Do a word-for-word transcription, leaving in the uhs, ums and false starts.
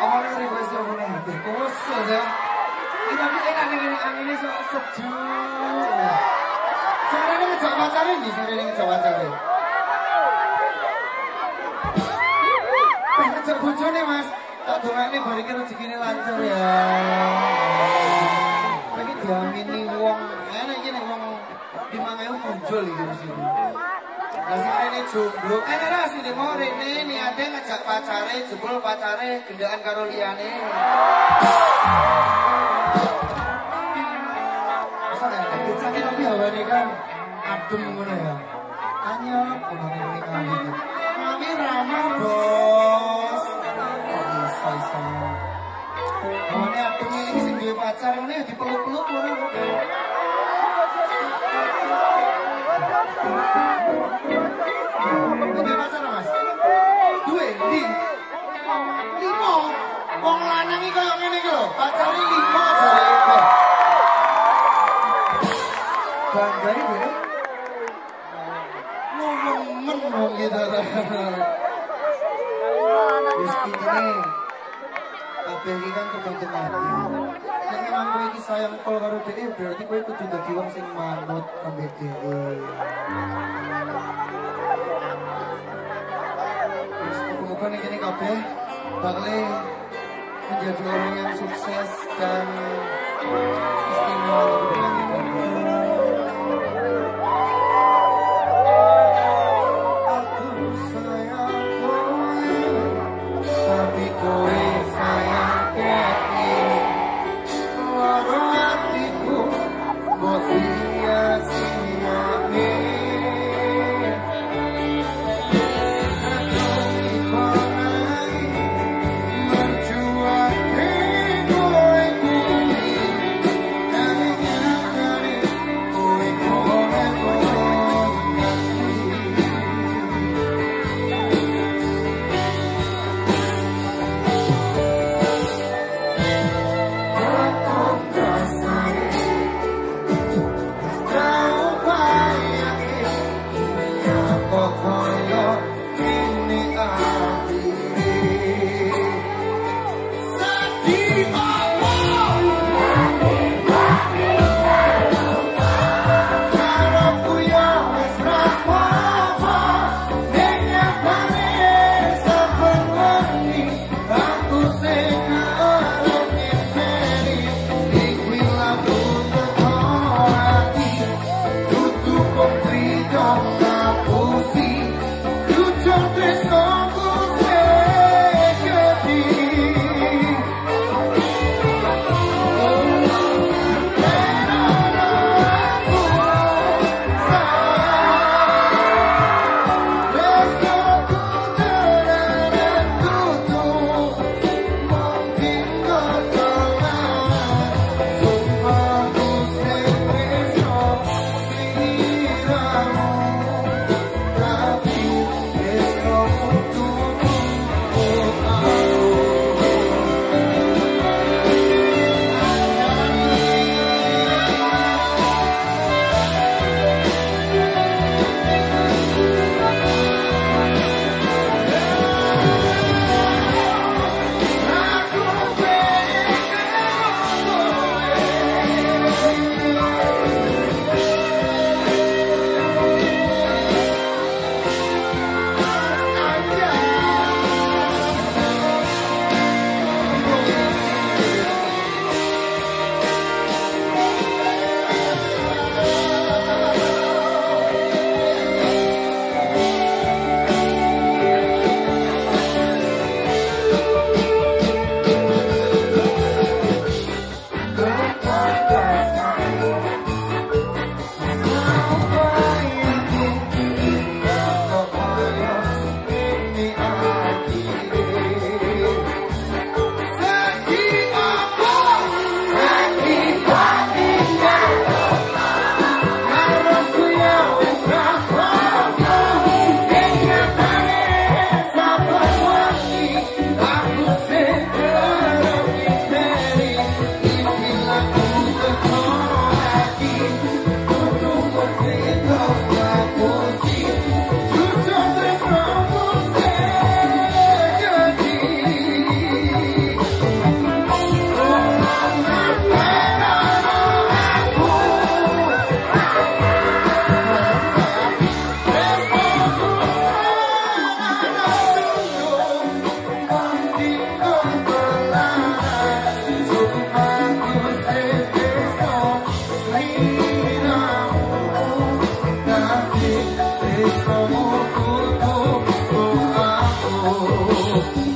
Omongnya request omongnya hati. Kosong ya. Ini tapi enak nih anginnya sejuk. Sekarang ini ngejak pacaran nih, sekarang ini ngejak pacaran. Pengen ngejak bojone mas. Tak doang ini barikin rezekinya lancar ya. Tapi diamin nih wong enak gini wong lima ewu muncul gitu sih. Lah sing rene jomblo, enak ra sing mau rene niate ngejak pacare, jebul pacare gendaan karo liyane. Masa nek dicane tapi hawane kan adem ngono ya. Anyep ono ngene kali. Kami ramah, Bos. Kok bisa iso. Hawane adem iki sing duwe pacar ngene dipeluk-peluk ngono. Ini pacar mas? Dua, di lima. Wong lanang iki koyo ngene iki lho, pacare lima jare. Bangga iki. Ngomong wong gitu. Wis iki kabeh iki kan tergantung hati. Nek memang kowe iki sayang pol karo dhewe berarti kowe kudu dadi wong sing manut ambek dhewe. Semoga nih kini kabeh bakal menjadi orang yang sukses dan istimewa untuk kedepannya. Aku sayang kowe, tapi kowe sayang kowe. Loro hatiku mbok sia-siane. Aduh.